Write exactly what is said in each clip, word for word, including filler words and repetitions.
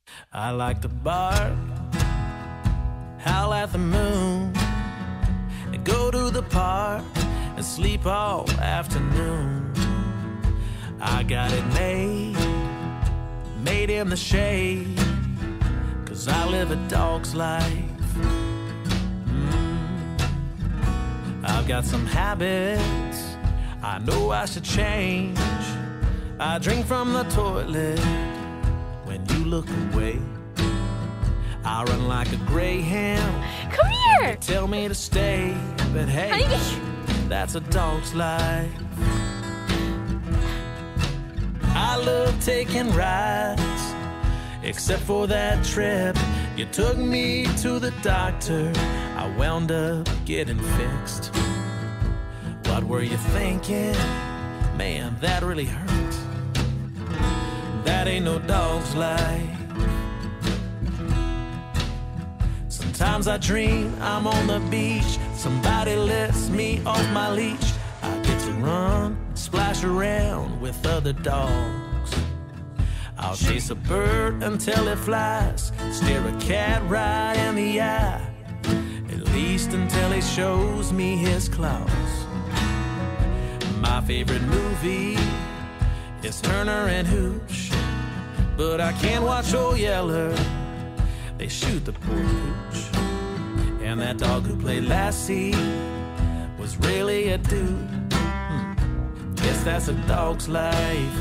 I like to bark, howl at the moon, and go to the park and sleep all afternoon. I got it made, made in the shade, 'cause I live a dog's life. mm. I've got some habits I know I should change. I drink from the toilet when you look away. I run like a greyhound. Come here! They tell me to stay, but hey, Honeybee, that's a dog's life. I love taking rides, except for that trip you took me to the doctor. I wound up getting fixed. What were you thinking? Man, that really hurt. That ain't no dog's life. Sometimes I dream I'm on the beach, somebody lets me off my leash. I get to run, splash around with other dogs. I'll chase a bird until it flies, stare a cat right in the eye, at least until he shows me his claws. My favorite movie is Turner and Hooch, but I can't watch Old Yeller, they shoot the poor pooch. And that dog who played Lassie was really a dude. hmm. Guess that's a dog's life.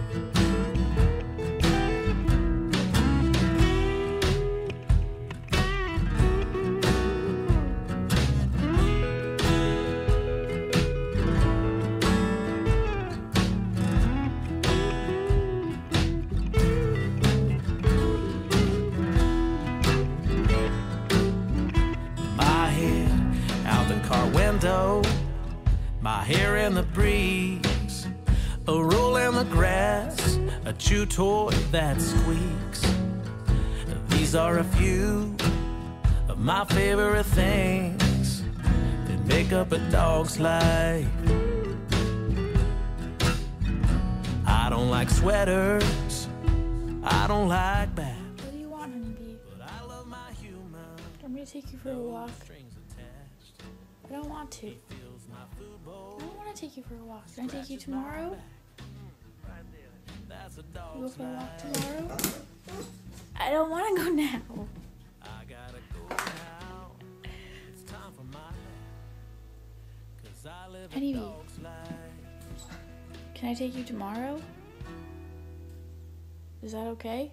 My hair in the breeze, a roll in the grass, a chew toy that squeaks. These are a few of my favorite things that make up a dog's life. I don't like sweaters, I don't like bags. what do you want, Honeybee? But I love my humor. I'm gonna take you for a walk. Strings attached. I don't want to. Fills my food bowl. I don't want to take you for a walk. Can I take you tomorrow? Right there. That's a You go dog's for a walk life. tomorrow? I don't want to go now. I gotta go now. It's time for my nap. 'Cause I live a Honeybee. dog's life. Can I take you tomorrow? Is that okay?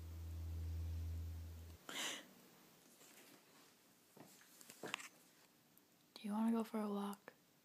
Do you want to go for a walk?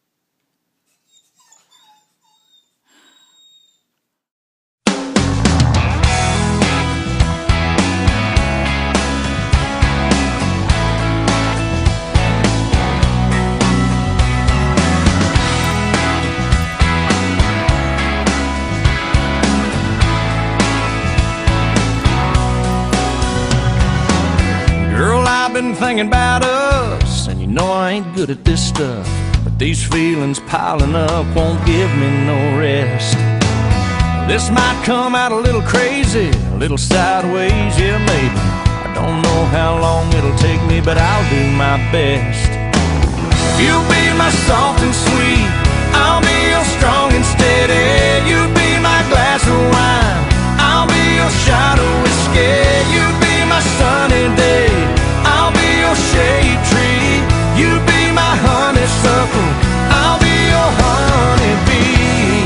Girl, I've been thinking about us, and you know I ain't good at this stuff, but these feelings piling up won't give me no rest. This might come out a little crazy, a little sideways, yeah maybe. I don't know how long it'll take me, but I'll do my best. You'll be my soft and sweet, I'll be your strong and steady. You'll be my glass of wine, I'll be your shot of whiskey. You'll be my sunny day, I'll be your shade tree. You be my honeysuckle, I'll be your honeybee.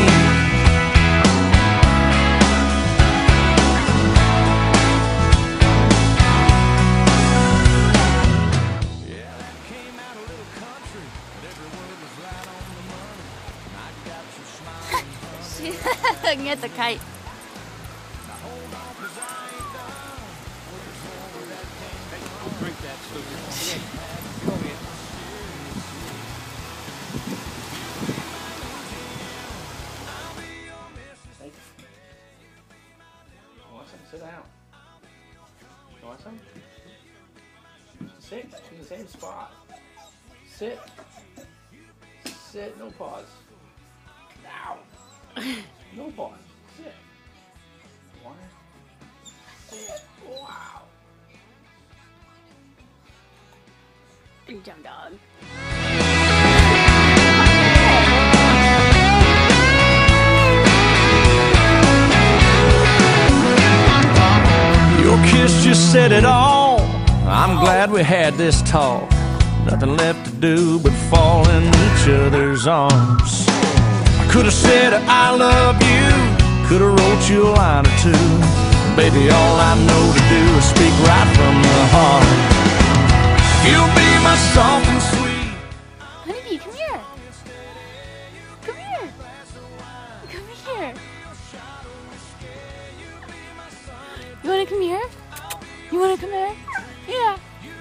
Yeah, that came out a little country, but every word was right on the money. I got you smiling. She's looking at the kite. Now hold on, 'cause I ain't done. Looking forward that can't Drink that, stupid. Yeah, go ahead. Thank you. You want some? Sit down. You want some? Sit in the same spot. Sit. Sit, no pause. Ow. No pause. Sit. One. Sit. One. You dumb dog. Your kiss just said it all. I'm glad we had this talk. Nothing left to do but fall in each other's arms. I could have said I love you, could have wrote you a line or two. Baby, all I know to do is speak right from the heart. You'll be my soft and sweet. Honeybee, come here. Come here. Come here. You wanna come here? You wanna come here? Yeah.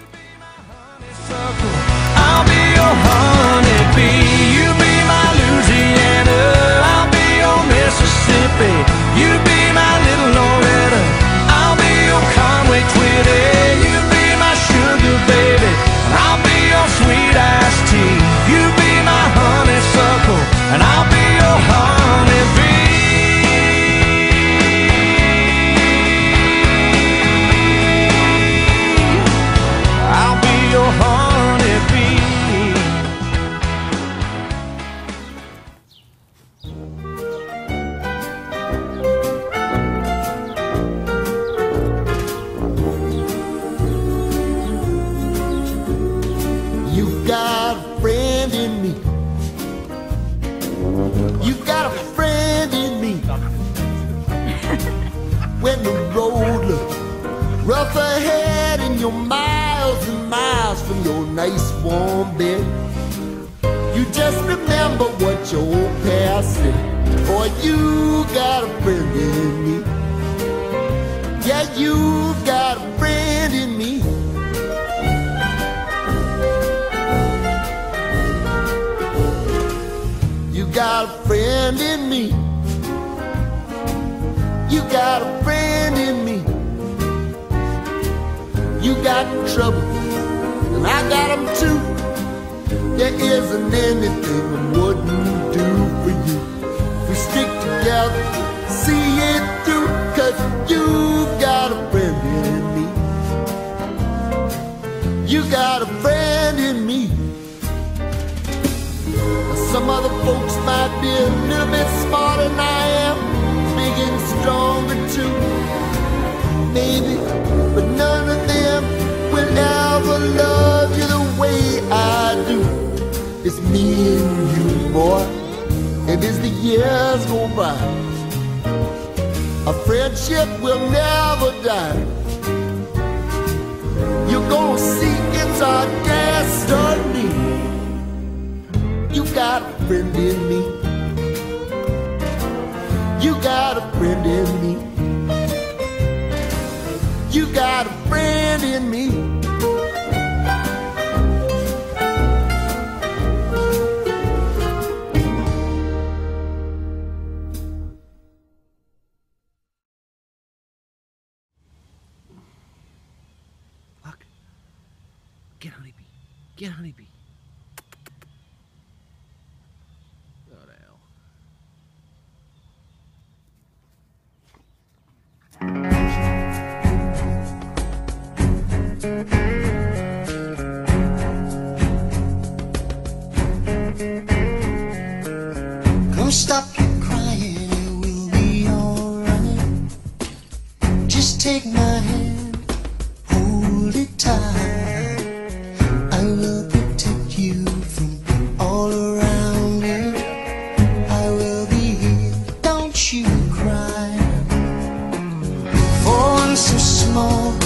I'll be your honeybee. You be my Louisiana. I'll be your Mississippi. You be my little Loretta. I'll be your Conway Twitty. You be my sugar baby. And I'll be your sweet iced tea. You be my honeysuckle. And I'll be your honeybee. I'll be your honeybee. You've got a friend in me. You've got a friend in me. When the road looks rough ahead and you're miles and miles from your nice warm bed, you just remember what your old past said. Boy, you got a friend in me. Yeah, you've got a friend in me. You got a friend in me. You got a friend in me. You got trouble, and I got them too. There isn't anything I wouldn't do for you. If we stick together, see it through, 'cause you got a friend in me. You got a friend in me. Some other folks might be a little bit smarter than I am, big and stronger too, maybe, but none of them will ever love you the way I do. It's me and you, boy, and as the years go by, a friendship will never die. You're gonna see it's our destiny. You got a friend in me. You got a friend in me. You got a friend in me. Look. Get Honeybee. Get Honeybee. Oh, the hell. Come stop your crying, it will be alright. Just take my hand, hold it tight. I will protect you from all around you. I will be here, don't you cry. For I'm so small,